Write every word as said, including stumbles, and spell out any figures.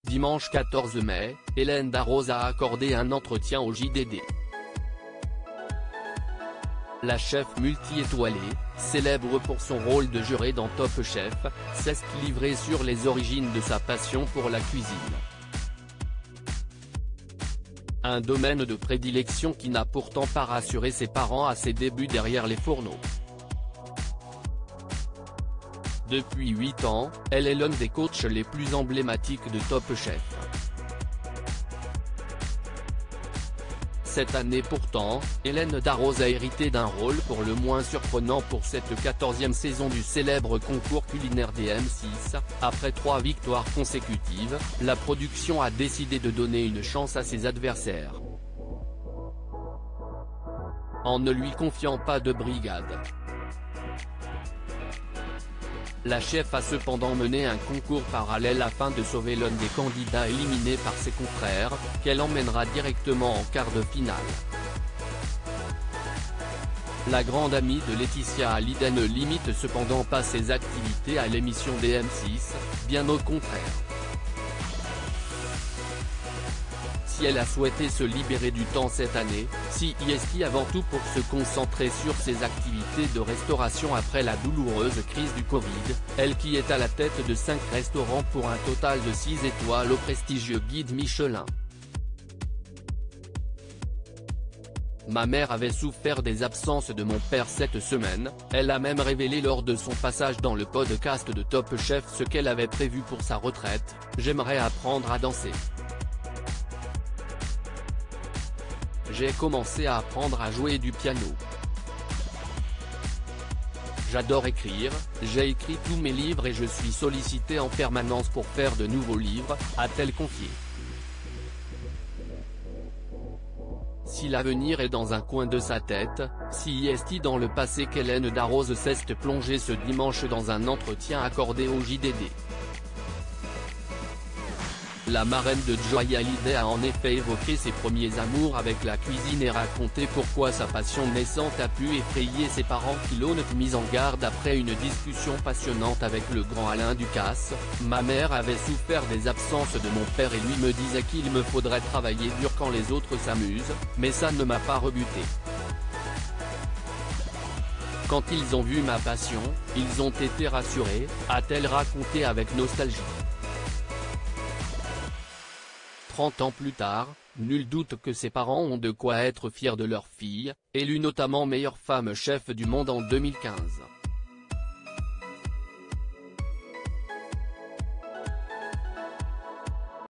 Dimanche quatorze mai, Hélène Darroze a accordé un entretien au J D D. La chef multi-étoilée, célèbre pour son rôle de juré dans Top Chef, s'est livrée sur les origines de sa passion pour la cuisine. Un domaine de prédilection qui n'a pourtant pas rassuré ses parents à ses débuts derrière les fourneaux. Depuis huit ans, elle est l'un des coachs les plus emblématiques de Top Chef. Cette année pourtant, Hélène Darroze a hérité d'un rôle pour le moins surprenant pour cette quatorzième saison du célèbre concours culinaire des M six. Après trois victoires consécutives, la production a décidé de donner une chance à ses adversaires, en ne lui confiant pas de brigade. La chef a cependant mené un concours parallèle afin de sauver l'un des candidats éliminés par ses confrères, qu'elle emmènera directement en quart de finale. La grande amie de Laetitia Hallyday ne limite cependant pas ses activités à l'émission des M six, bien au contraire. Si elle a souhaité se libérer du temps cette année, c'est avant tout pour se concentrer sur ses activités de restauration après la douloureuse crise du Covid, elle qui est à la tête de cinq restaurants pour un total de six étoiles au prestigieux guide Michelin. Ma mère avait souffert des absences de mon père cette semaine, elle a même révélé lors de son passage dans le podcast de Top Chef ce qu'elle avait prévu pour sa retraite: j'aimerais apprendre à danser. J'ai commencé à apprendre à jouer du piano. J'adore écrire, j'ai écrit tous mes livres et je suis sollicitée en permanence pour faire de nouveaux livres, a-t-elle confié. Si l'avenir est dans un coin de sa tête, c'est dans le passé qu'Hélène Darroze s'est plongée ce dimanche dans un entretien accordé au J D D. La marraine de Joy Hallyday a en effet évoqué ses premiers amours avec la cuisine et raconté pourquoi sa passion naissante a pu effrayer ses parents qui l'ont mis en garde après une discussion passionnante avec le grand Alain Ducasse. Ma mère avait souffert des absences de mon père et lui me disait qu'il me faudrait travailler dur quand les autres s'amusent, mais ça ne m'a pas rebuté. Quand ils ont vu ma passion, ils ont été rassurés, a-t-elle raconté avec nostalgie. trente ans plus tard, nul doute que ses parents ont de quoi être fiers de leur fille, élue notamment meilleure femme chef du monde en deux mille quinze.